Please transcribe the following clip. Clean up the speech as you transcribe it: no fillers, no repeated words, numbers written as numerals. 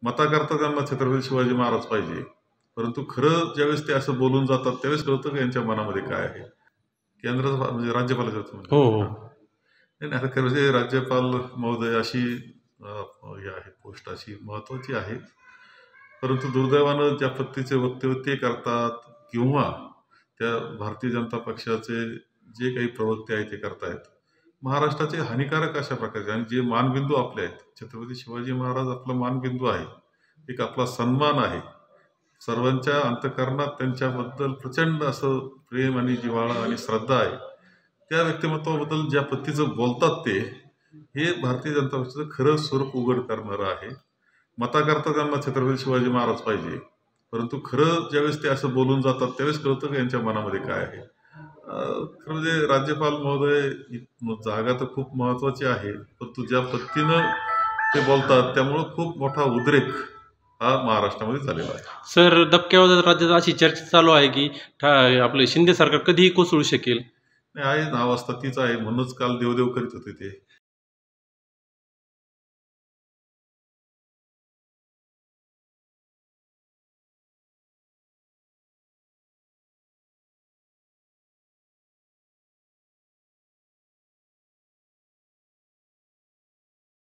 मताकरता त्यांना छत्रपती शिवाजी महाराज पाहिजे, परंतु खरं ज्यावेळेस ते असं बोलून जातात त्यावेळेस कळतं की यांच्या मनामध्ये काय आहे. केंद्र म्हणजे राज्यपालाच्या नाही आता खरं म्हणजे राज्यपाल महोदय अशी हे आहे, पोस्ट अशी महत्वाची आहे, परंतु दुर्दैवानं ज्या पद्धतीचे वक्तव्य ते करतात किंवा त्या भारतीय जनता पक्षाचे जे काही प्रवक्ते आहेत ते करतायत, महाराष्ट्राचे हानिकारक अशा प्रकारचे आणि जे मानबिंदू आपले आहेत, छत्रपती शिवाजी महाराज आपला मानबिंदू आहे, एक आपला सन्मान आहे, सर्वांच्या अंतःकरणात त्यांच्याबद्दल प्रचंड असं प्रेम आणि जिव्हाळा आणि श्रद्धा आहे. त्या व्यक्तिमत्वाबद्दल ज्या पद्धतीचं बोलतात ते हे भारतीय जनता पक्षाचं खरं स्वरूप उघड करणारं आहे. मताकरता त्यांना छत्रपती शिवाजी महाराज पाहिजे, परंतु खरं ज्यावेळेस ते असं बोलून जातात त्यावेळेस कळतं की यांच्या मनामध्ये काय आहे. खरं म्हणजे राज्यपाल महोदय जागा तर खूप महत्वाची आहे, परंतु ज्या पद्धतीनं ते बोलतात त्यामुळं खूप मोठा उद्रेक हा महाराष्ट्रामध्ये झालेला आहे. सर, दबक्यावर राज्यात अशी चर्चा चालू आहे की आपलं शिंदे सरकार कधीही कोसळू शकेल. नाही आहे, नाव असतात तीच आहे, म्हणूनच काल देवदेव करीत होते ते.